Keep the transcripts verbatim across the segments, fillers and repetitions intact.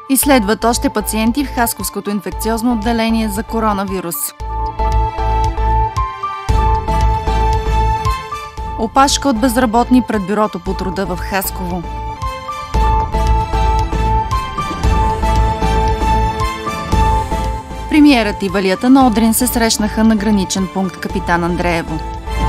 Изследват още пациенти в Хасковското инфекциозно отделение за коронавирус. Опашка от безработни пред бюрото по труда в Хасково. Премиерът и валията на Одрин се срещнаха на граничен пункт Капитан Андреево.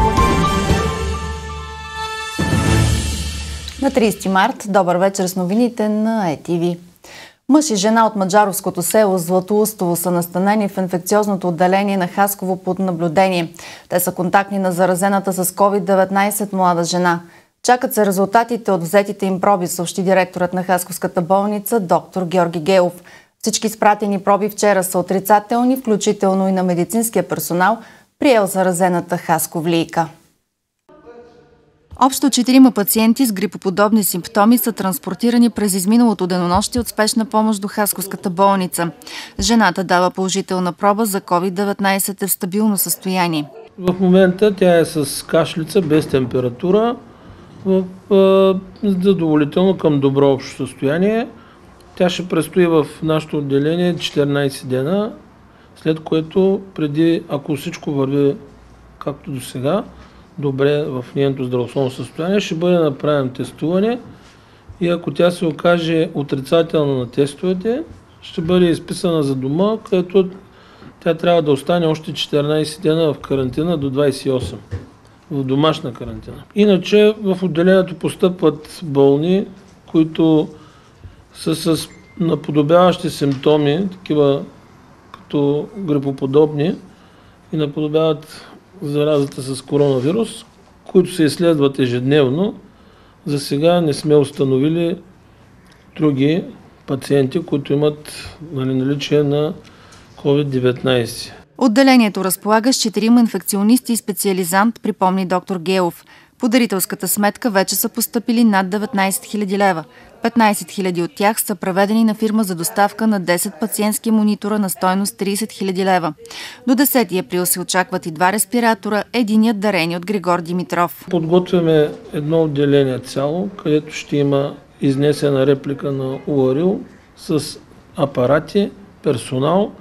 На тридесети март, добър вечер с новините на Е Ти Ви. Мъж и жена от маджаровското село Златоустово са настанени в инфекциозното отделение на Хасково под наблюдение. Те са контактни на заразената с ковид деветнайсет млада жена. Чакат се резултатите от взетите им проби, съобщи директорът на Хасковската болница доктор Георги Геов. Всички спратени проби вчера са отрицателни, включително и на медицинския персонал, приел заразената хасковлийка. Общо четирима пациенти с грипоподобни симптоми са транспортирани през изминалото денонощие от спешна помощ до Хасковската болница. Жената дава положителна проба за ковид деветнайсет, е в стабилно състояние. В момента тя е с кашлица, без температура, в, е, задоволително към добро общо състояние. Тя ще престои в нашето отделение четиринайсет дена, след което преди, ако всичко върви както до сега, добре в нейното здравословно състояние, ще бъде направено тестуване и ако тя се окаже отрицателна на тестовете, ще бъде изписана за дома, където тя трябва да остане още четиринайсет дена в карантина до двайсет и осем, в домашна карантина. Иначе в отделението постъпват болни, които са с наподобяващи симптоми, такива като грипоподобни и наподобяват заразата с коронавирус, които се изследват ежедневно. За сега не сме установили други пациенти, които имат нали, наличие на ковид деветнайсет. Отделението разполага с четирима инфекционисти и специализант, припомни доктор Геов. По дарителската сметка вече са постъпили над деветнайсет хиляди лева. петнайсет хиляди от тях са преведени на фирма за доставка на десет пациентски монитора на стойност трийсет хиляди лева. До десети април се очакват и два респиратора, единият дарени от Григор Димитров. Подготвяме едно отделение цяло, където ще има изнесена реплика на Уарил с апарати, персонал.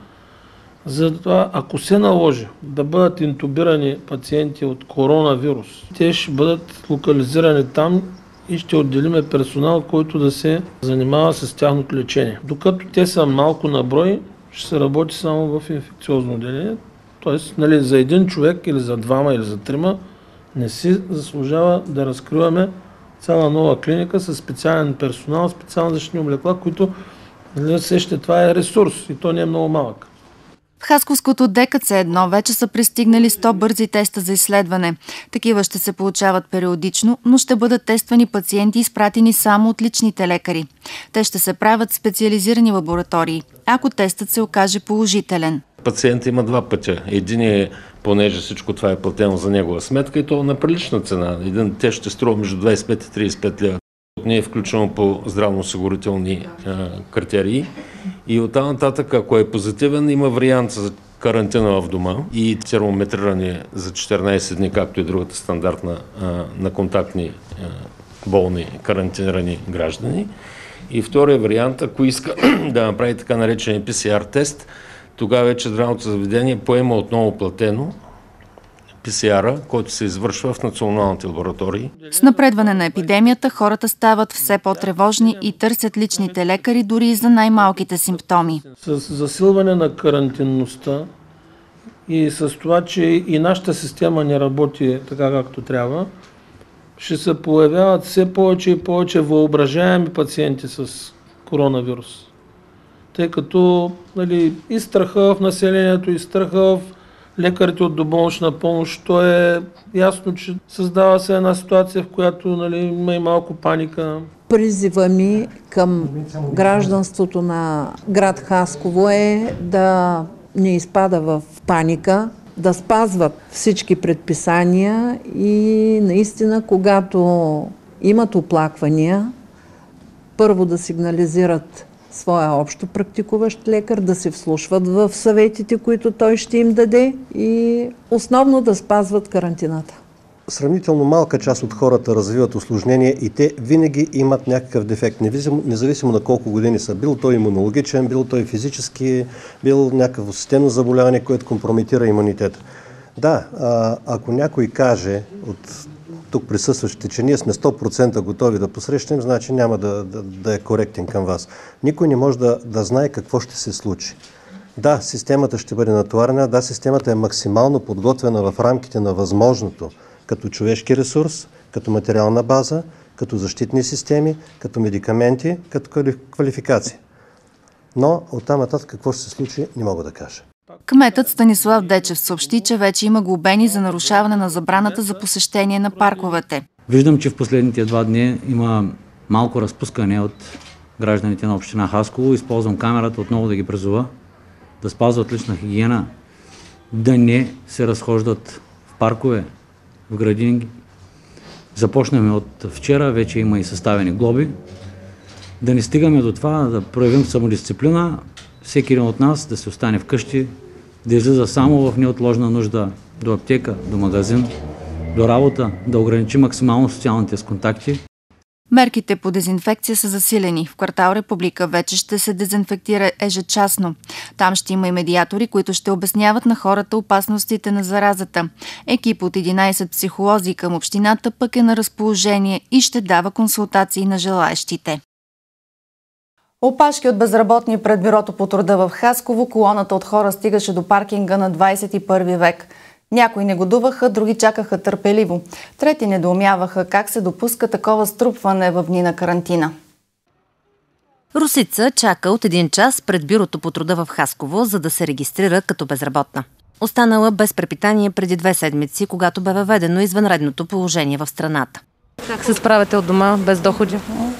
Затова, ако се наложи да бъдат интубирани пациенти от коронавирус, те ще бъдат локализирани там и ще отделиме персонал, който да се занимава с тяхното лечение. Докато те са малко на брой, ще се работи само в инфекциозно отделение. Тоест, нали, за един човек или за двама или за трима не си заслужава да разкриваме цяла нова клиника с специален персонал, специални защитни облекла, които, нали, сещате, това е ресурс и то не е много малък. В Хасковското Де Ка Це едно вече са пристигнали сто бързи теста за изследване. Такива ще се получават периодично, но ще бъдат тествани пациенти, изпратени само от личните лекари. Те ще се правят в специализирани лаборатории, ако тестът се окаже положителен. Пациентът има два пътя. Един е, понеже всичко това е платено за негова сметка и то на прилична цена. Един тест ще струва между двайсет и пет и трийсет и пет лева. Не е включено по здравноосигурителни критерии. И оттам нататък, ако е позитивен, има вариант за карантина в дома и термометриране за четиринайсет дни, както и другата стандартна на контактни болни, карантинирани граждани. И втория вариант, ако иска да направи така наречен Пи Си Ар тест, тогава вече здравното заведение поема отново платено Пи Си Ар-а, който се извършва в националните лаборатории. С напредване на епидемията хората стават все по-тревожни и търсят личните лекари дори и за най-малките симптоми. С засилване на карантинността и с това, че и нашата система не работи така както трябва, ще се появяват все повече и повече въображаеми пациенти с коронавирус. Тъй като нали, и страха в населението, и страха в лекарите от доболнична помощ, то е ясно, че създава се една ситуация, в която нали, има и малко паника. Призива ми към гражданството на град Хасково е да не изпада в паника, да спазват всички предписания и наистина, когато имат оплаквания, първо да сигнализират своя общо практикуващ лекар, да се вслушват в съветите, които той ще им даде и основно да спазват карантината. сравнително малка част от хората развиват усложнения и те винаги имат някакъв дефект, независимо, независимо на колко години са. Бил той имунологичен, бил той физически, бил някакво системно заболяване, което компрометира имунитета. Да, а, ако някой каже от тук присъстващите, че ние сме сто процента готови да посрещнем, значи няма да, да, да е коректен към вас. Никой не може да, да знае какво ще се случи. Да, системата ще бъде натоварена, да, системата е максимално подготвена в рамките на възможното, като човешки ресурс, като материална база, като защитни системи, като медикаменти, като квалификация. Но оттам нататък какво ще се случи, не мога да кажа. Кметът Станислав Дечев съобщи, че вече има глобени за нарушаване на забраната за посещение на парковете. Виждам, че в последните два дни има малко разпускане от гражданите на община Хасково. Използвам камерата отново да ги призова да спазват лична хигиена, да не се разхождат в паркове, в градини. Започнем от вчера, вече има и съставени глоби. Да не стигаме до това, да проявим самодисциплина, всеки един от нас да се остане вкъщи, да излиза само в неотложна нужда до аптека, до магазин, до работа, да ограничи максимално социалните с контакти. Мерките по дезинфекция са засилени. В квартал Република вече ще се дезинфектира ежечасно. Там ще има и медиатори, които ще обясняват на хората опасностите на заразата. Екип от единайсет психолози към общината пък е на разположение и ще дава консултации на желаещите. Опашки от безработни пред бюрото по труда в Хасково, колоната от хора стигаше до паркинга на двайсет и първи век. Някои негодуваха, други чакаха търпеливо. Трети недоумяваха как се допуска такова струпване в дни на карантина. Русица чака от един час пред бюрото по труда в Хасково, за да се регистрира като безработна. Останала без препитание преди две седмици, когато бе въведено извънредното положение в страната. Как се справяте от дома без доходи?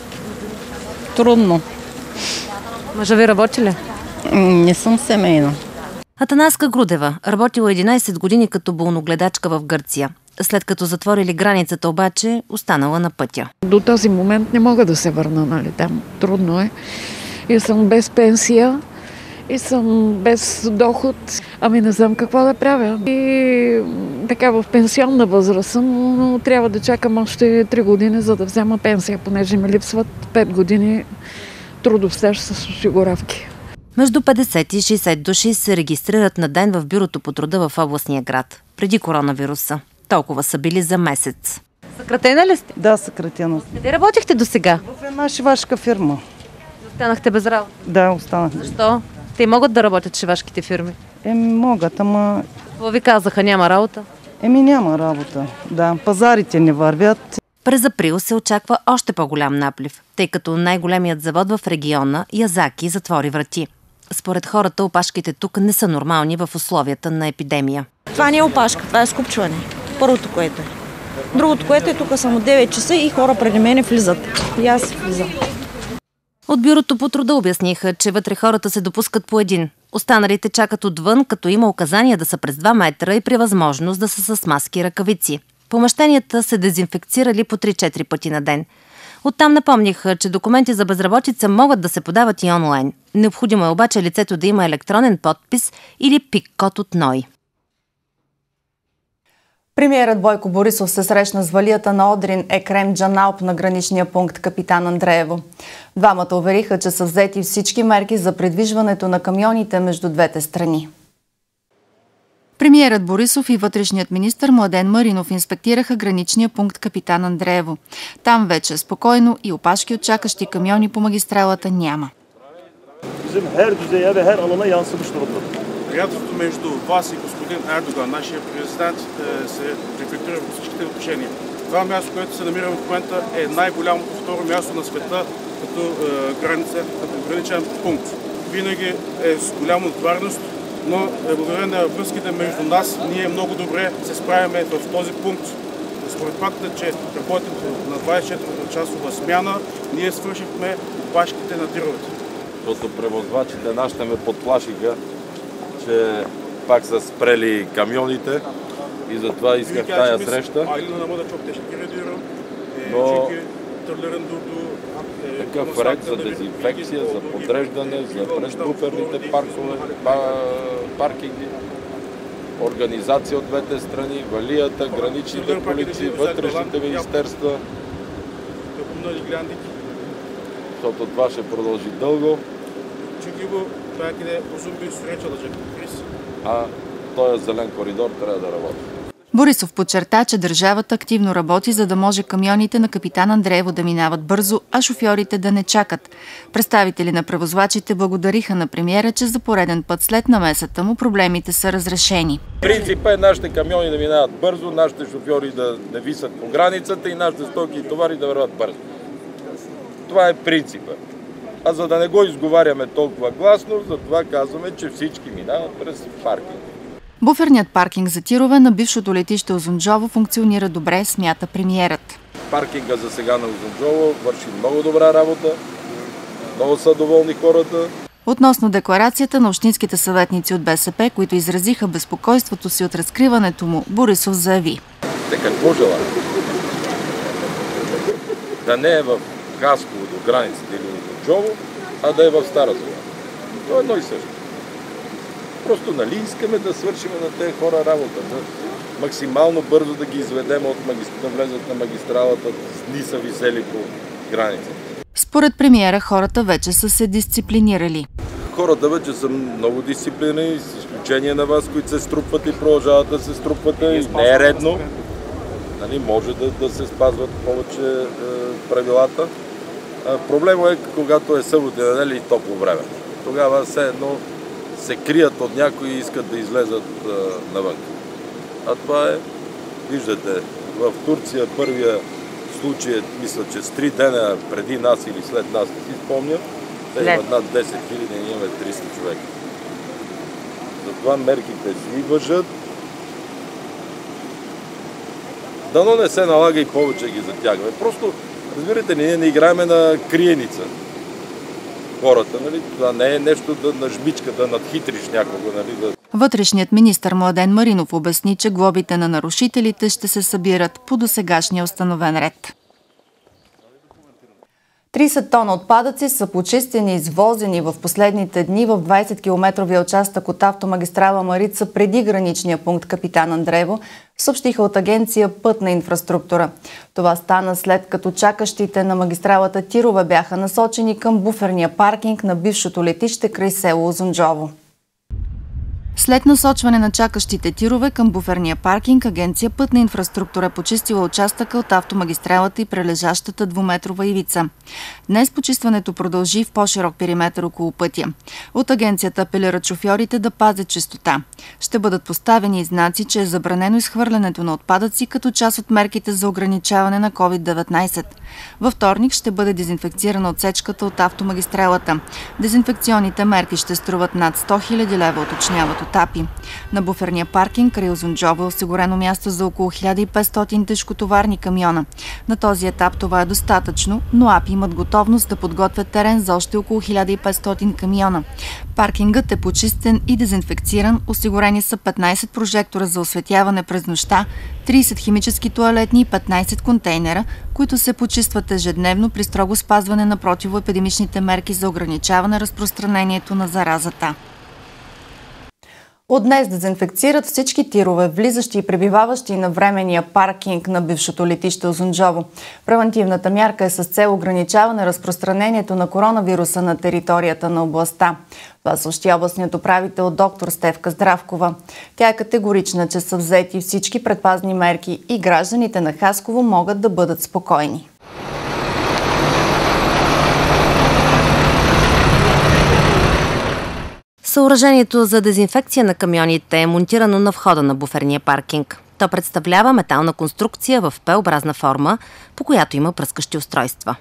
Трудно. Мъжа ви работи ли? Не съм семейна. Атанаска Грудева работила единайсет години като болногледачка в Гърция. След като затворили границата обаче, останала на пътя. До този момент не мога да се върна, нали, там. Трудно е. И съм без пенсия, и съм без доход. Ами не знам какво да правя. И така в пенсионна възраст съм, но трябва да чакам още три години, за да взема пенсия, понеже ми липсват пет години трудов стаж с осигуравки. Между петдесет и шейсет души се регистрират на ден в бюрото по труда в областния град. Преди коронавируса. Толкова са били за месец. Съкратена ли сте? Да, съкратена. Къде работихте досега? В една шивашка фирма. Останахте без работа? Да, останах. Защо? Те могат да работят шивашките фирми? Еми могат, ама... Какво ви казаха? Няма работа? Еми няма работа. Да, пазарите не вървят. През април се очаква още по-голям наплив, тъй като най-големият завод в региона, Язаки, затвори врати. Според хората, опашките тук не са нормални в условията на епидемия. Това не е опашка, това е скупчване. Първото, което е. Другото, което е, тук само девет часа и хора преди мене влизат. И аз влизам. От бюрото по труда обясниха, че вътре хората се допускат по един. Останалите чакат отвън, като има указания да са през два метра и при възможност да са с маски и ръкавици. Помещенията се дезинфекцирали по три-четири пъти на ден. Оттам напомниха, че документи за безработица могат да се подават и онлайн. Необходимо е обаче лицето да има електронен подпис или пик-код от НОИ. Премиерът Бойко Борисов се срещна с валията на Одрин Екрем Джаналп на граничния пункт Капитан Андреево. Двамата увериха, че са взети всички мерки за придвижването на камионите между двете страни. Премиерът Борисов и вътрешният министър Младен Маринов инспектираха граничния пункт Капитан Андреево. Там вече спокойно и опашки от чакащи камиони по магистралата няма. Приятелството между вас и господин Ердоган, нашия президент, се рефлектира в всичките отношения. Това място, което се намира в момента, е най-голямото второ място на света като е, граница, като граничен пункт. Винаги е с голяма отвореност, но благодарение на връзките между нас, ние много добре се справяме в този пункт. Според факта, че работим на двайсет и четири часова смяна, ние свършихме опашките на тировете. Защото превозвачите нашите ме подплашиха, че пак са спрели камионите и затова исках тая среща. Но такъв ред за дезинфекция, за подреждане, за презбуферните паркове, паркинги. организация от двете страни, валията, граничните полиции, вътрешните министерства. Защото това ще продължи дълго. А този зелен коридор трябва да работи. Борисов подчерта, че държавата активно работи, за да може камионите на Капитан Андреево да минават бързо, а шофьорите да не чакат. Представители на превозвачите благодариха на премиера, че за пореден път след намесата му проблемите са разрешени. Принципът е нашите камиони да минават бързо, нашите шофьори да не висят по границата и нашите стоки и товари да върват бързо. Това е принципът. А за да не го изговаряме толкова гласно, затова казваме, че всички минават през паркинг. Буферният паркинг за тирове на бившото летище Узунджово функционира добре, смята премиерът. Паркинга за сега на Узунджово върши много добра работа, много са доволни хората. Относно декларацията на общинските съветници от БСП, които изразиха безпокойството си от разкриването му, Борисов заяви. Те какво желаят? Да не е в Хасково до границите или Узунджово, а да е в Стара Загора. То е едно и също. Просто нали искаме да свършим на тези хора работа, да максимално бързо да ги изведем от магистралата, да влезат на магистралата, дни са висели по границата. Според премиера, хората вече са се дисциплинирали. Хората вече са много дисциплинирани, с изключение на вас, които се струпват и продължават да се струпвате и не е редно. Нали, може да, да се спазват повече е, правилата. А, проблемът е, когато е събота, неделя и топло време. Тогава все едно се крият от някои и искат да излезат а, навън. А това е, виждате, в Турция първия случай, мисля, че с три дена преди нас или след нас, не си спомня, те имат над десет хиляди, ние имаме триста човека. Затова мерките си въжат. Дано не се налага и повече ги затягаме. Просто, разбирате, ние не играеме на криеница. Хората, нали? Това не е нещо да нажмичка, да надхитриш някого. Нали? Да... Вътрешният министър Младен Маринов обясни, че глобите на нарушителите ще се събират по досегашния установен ред. трийсет тона отпадъци са почистени и извозени в последните дни в двайсет-километровия участък от автомагистрала Марица преди граничния пункт Капитан Андреево, съобщиха от агенция Пътна инфраструктура. Това стана след като чакащите на магистралата тирове бяха насочени към буферния паркинг на бившото летище край село Узунджово. След насочване на чакащите тирове към буферния паркинг, агенция Пътна инфраструктура почистила участъка от автомагистралата и прилежащата двуметрова ивица. Днес почистването продължи в по-широк периметър около пътя. От агенцията апелират шофьорите да пазят чистота. Ще бъдат поставени и знаци, че е забранено изхвърлянето на отпадъци като част от мерките за ограничаване на ковид деветнайсет. Във вторник ще бъде дезинфекцирана отсечката от автомагистралата. Дезинфекционните мерки ще струват над сто хиляди лева, уточняват от АПИ. На буферния паркинг край Узунджово е осигурено място за около хиляда и петстотин тежкотоварни камиона. На този етап това е достатъчно, но АПИ имат готовност да подготвят терен за още около хиляда и петстотин камиона. Паркингът е почистен и дезинфекциран, осигурени са петнайсет прожектора за осветяване през нощта, трийсет химически тоалетни и петнайсет контейнера, които се почистват ежедневно при строго спазване на противоепидемичните мерки за ограничаване разпространението на заразата. От днес дезинфекцират всички тирове, влизащи и пребиваващи на временния паркинг на бившото летище Узунджово. Превентивната мярка е с цел ограничаване разпространението на коронавируса на територията на областта. Това съобщи областният управител доктор Стефка Здравкова. Тя е категорична, че са взети всички предпазни мерки и гражданите на Хасково могат да бъдат спокойни. Съоръжението за дезинфекция на камионите е монтирано на входа на буферния паркинг. То представлява метална конструкция в П-образна форма, по която има пръскащи устройства.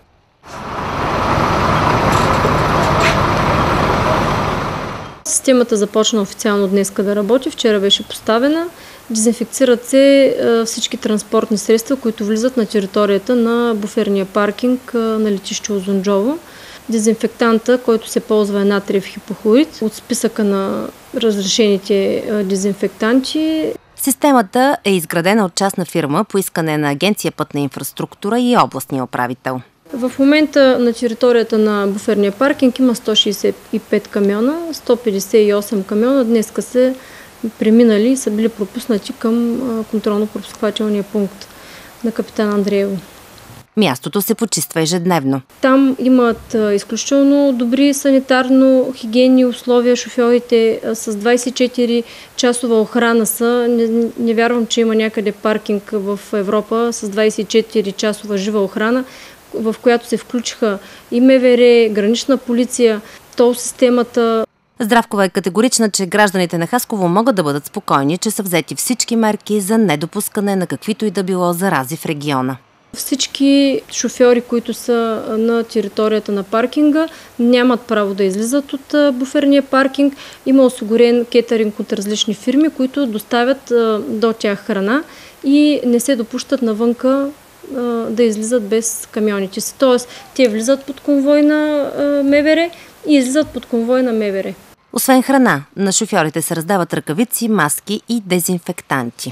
Системата започна официално днеска да работи, вчера беше поставена. Дезинфекцират се всички транспортни средства, които влизат на територията на буферния паркинг на летище Узунджово. Дезинфектанта, който се ползва е натриев хипохлорид от списъка на разрешените дезинфектанти. Системата е изградена от частна фирма по искане на агенция Пътна инфраструктура и областния управител. В момента на територията на буферния паркинг има сто шейсет и пет камиона, сто петдесет и осем камиона днеска се преминали и са били пропуснати към контролно-пропусквателния пункт на Капитан Андреево. Мястото се почиства ежедневно. Там имат изключително добри санитарно-хигиенни условия. Шофьорите с двадесет и четири часова охрана са. Не, не вярвам, че има някъде паркинг в Европа с двадесет и четири часова жива охрана, в която се включиха и МВР, гранична полиция, тол системата. Здравкова е категорична, че гражданите на Хасково могат да бъдат спокойни, че са взети всички мерки за недопускане на каквито и да било зарази в региона. Всички шофьори, които са на територията на паркинга, нямат право да излизат от буферния паркинг. Има осигурен кетеринг от различни фирми, които доставят до тях храна и не се допущат навънка да излизат без камионите си. Тоест, те влизат под конвой на МВР и излизат под конвой на МВР. Освен храна, на шофьорите се раздават ръкавици, маски и дезинфектанти.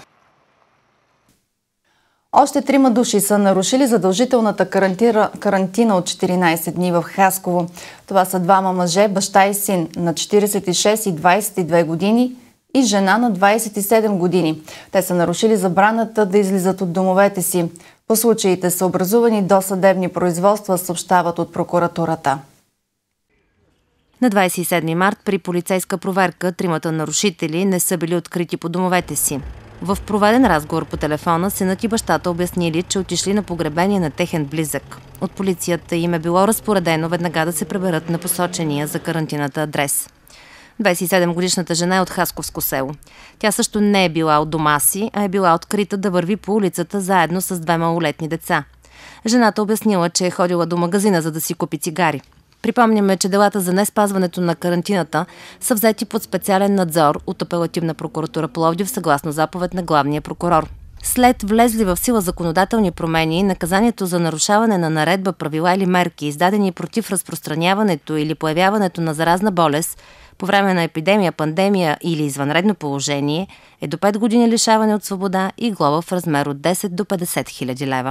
Още трима души са нарушили задължителната карантина от четиринадесет дни в Хасково. Това са двама мъже, баща и син на четиридесет и шест и двадесет и две години и жена на двадесет и седем години. Те са нарушили забраната да излизат от домовете си. По случаите са образувани досъдебни производства, съобщават от прокуратурата. На двадесет и седми март при полицейска проверка тримата нарушители не са били открити по домовете си. В проведен разговор по телефона синът и бащата обяснили, че отишли на погребение на техен близък. От полицията им е било разпоредено веднага да се преберат на посочения за карантината адрес. двадесет и седемгодишната жена е от Хасковско село. Тя също не е била от дома си, а е била открита да върви по улицата заедно с две малолетни деца. Жената обяснила, че е ходила до магазина, за да си купи цигари. Припомняме, че делата за неспазването на карантината са взети под специален надзор от Апелативна прокуратура Пловдив съгласно заповед на главния прокурор. След влезли в сила законодателни промени, наказанието за нарушаване на наредба, правила или мерки, издадени против разпространяването или появяването на заразна болест по време на епидемия, пандемия или извънредно положение, е до пет години лишаване от свобода и глоба в размер от десет до петдесет хиляди лева.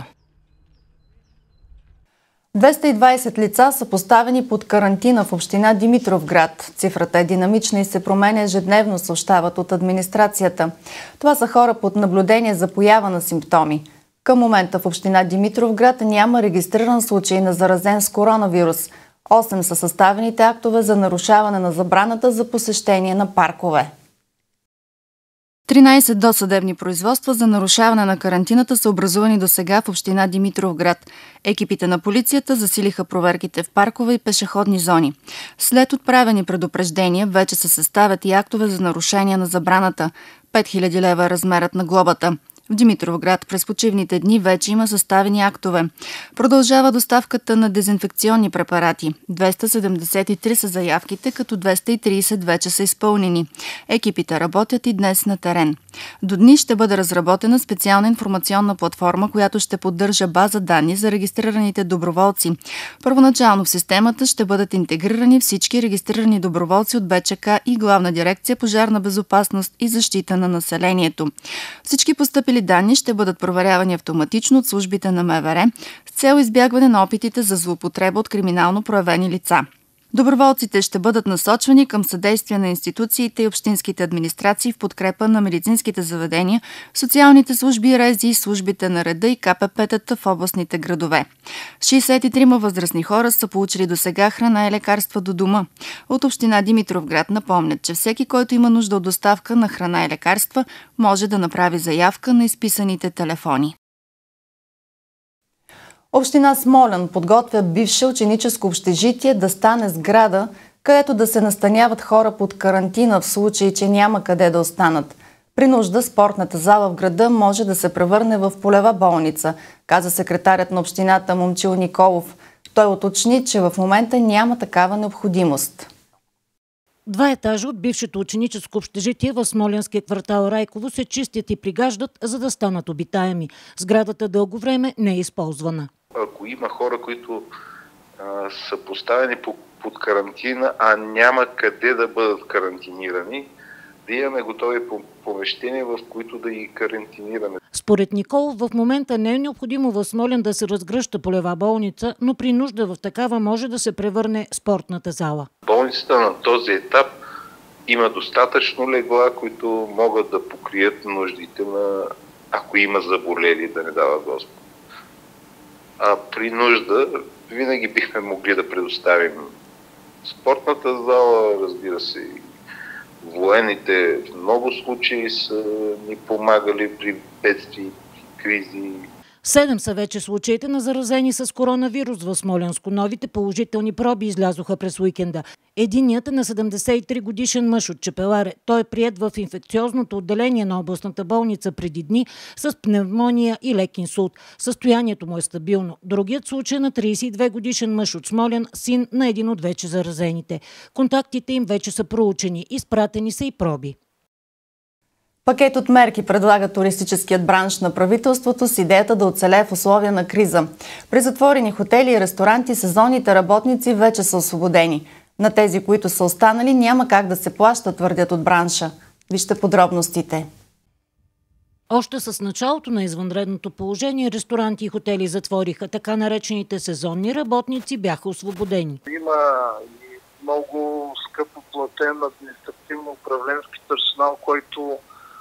двеста и двадесет лица са поставени под карантина в община Димитровград. Цифрата е динамична и се променя ежедневно, съобщават от администрацията. Това са хора под наблюдение за поява на симптоми. Към момента в община Димитровград няма регистриран случай на заразен с коронавирус. Осем са съставените актове за нарушаване на забраната за посещение на паркове. тринадесет досъдебни производства за нарушаване на карантината са образувани до сега в община Димитровград. Екипите на полицията засилиха проверките в паркове и пешеходни зони. След отправени предупреждения вече се съставят и актове за нарушение на забраната. пет хиляди лева е размерът на глобата. В Димитровград през почивните дни вече има съставени актове. Продължава доставката на дезинфекционни препарати. двеста седемдесет и три са заявките, като двеста и тридесет вече са изпълнени. Екипите работят и днес на терен. До дни ще бъде разработена специална информационна платформа, която ще поддържа база данни за регистрираните доброволци. Първоначално в системата ще бъдат интегрирани всички регистрирани доброволци от Б Ч К и Главна дирекция Пожарна безопасност и защита на населението. Всички постъпили данни ще бъдат проверявани автоматично от службите на М В Р с цел избягване на опитите за злоупотреба от криминално проявени лица. Доброволците ще бъдат насочвани към съдействие на институциите и общинските администрации в подкрепа на медицинските заведения, социалните служби, РЕЗИ и службите на реда и К П П-тата в областните градове. шейсет и трима възрастни хора са получили досега храна и лекарства до дома. От община Димитровград напомнят, че всеки, който има нужда от доставка на храна и лекарства, може да направи заявка на изписаните телефони. Община Смолян подготвя бивше ученическо общежитие да стане сграда, където да се настаняват хора под карантина в случай, че няма къде да останат. При нужда спортната зала в града може да се превърне в полева болница, каза секретарят на общината Момчил Николов. Той уточни, че в момента няма такава необходимост. Два етажа от бившето ученическо общежитие в смолянския квартал Райково се чистят и пригаждат, за да станат обитаеми. Сградата дълго време не е използвана. Ако има хора, които а, са поставени под, под карантина, а няма къде да бъдат карантинирани, да имаме готови помещения, в които да ги карантинираме. Според Николов, в момента не е необходимо в Смолян да се разгръща полева болница, но при нужда в такава може да се превърне спортната зала. Болницата на този етап има достатъчно легла, които могат да покрият нуждите на, ако има заболели, да не дава Господ. А при нужда винаги бихме могли да предоставим спортната зала, разбира се, и военните в много случаи са ни помагали при бедствия, кризи. Седем са вече случаите на заразени с коронавирус в Смолянско. Новите положителни проби излязоха през уикенда. Единият е на седемдесет и три годишен мъж от Чепеларе. Той е приет в инфекциозното отделение на областната болница преди дни с пневмония и лек инсулт. Състоянието му е стабилно. Другият случай е на тридесет и две годишен мъж от Смолян, син на един от вече заразените. Контактите им вече са проучени. Изпратени са и проби. Пакет от мерки предлага туристическият бранш на правителството с идеята да оцелее в условия на криза. При затворени хотели и ресторанти сезонните работници вече са освободени. На тези, които са останали, няма как да се плаща, твърдят от бранша. Вижте подробностите. Още с началото на извънредното положение ресторанти и хотели затвориха. Така наречените сезонни работници бяха освободени. Има и много скъпо платен административно-управленски персонал, който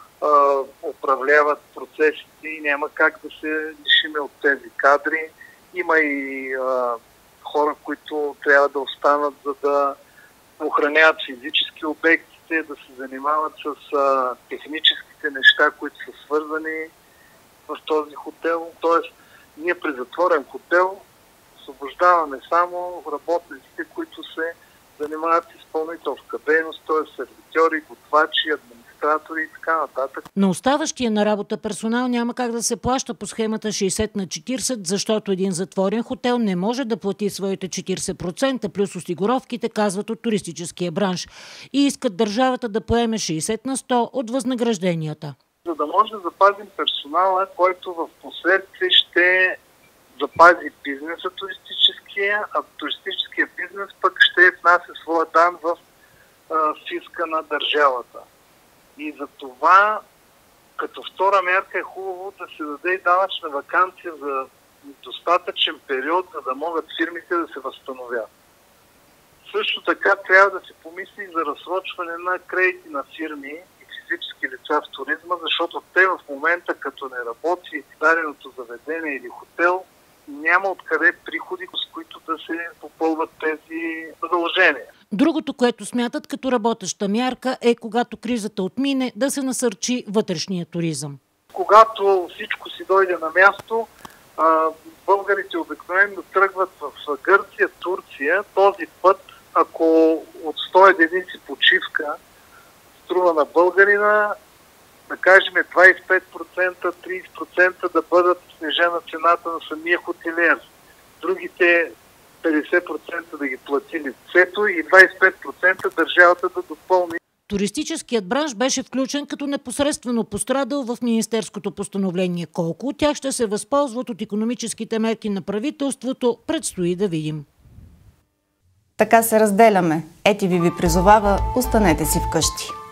управляват процесите и няма как да се лишиме от тези кадри. Има и а, хора, които трябва да останат, за да охраняват физически обектите, да се занимават с а, техническите неща, които са свързани в този хотел. Тоест, ние при затворен хотел освобождаваме само работниците, които се занимават с изпълнителска дейност, т.е. сервитьори, готвачи, администратори и така нататък. На оставащия на работа персонал няма как да се плаща по схемата шейсет на четиридесет, защото един затворен хотел не може да плати своите четиридесет процента плюс осигуровките, казват от туристическия бранш. И искат държавата да поеме шейсет на сто от възнагражденията. За да може да запазим персонала, който в последствие ще запази бизнеса туристическия, а туристическия бизнес пък ще внася своя дан в а, фиска на държавата. И за това, като втора мярка, е хубаво да се даде и данъчна ваканция за достатъчен период, за да могат фирмите да се възстановят. Също така трябва да се помисли за разсрочване на кредити на фирми и физически лица в туризма, защото те в момента, като не работи даденото заведение или хотел, няма откъде приходи, с които да се попълват тези задължения. Другото, което смятат като работеща мярка, е когато кризата отмине, да се насърчи вътрешния туризъм. Когато всичко си дойде на място, българите обикновено тръгват в Гърция, Турция. Този път, ако от сто единици почивка струва на българина, да кажем двадесет и пет процента, тридесет процента да бъдат снижена цената на самия хотелиер. Другите петдесет процента да ги плати лицето и двадесет и пет процента държавата да допълни. Туристическият бранш беше включен като непосредствено пострадал в министерското постановление. Колко от тях ще се възползват от икономическите мерки на правителството, предстои да видим. Така се разделяме. Е Ти Ви ви призовава, останете си вкъщи.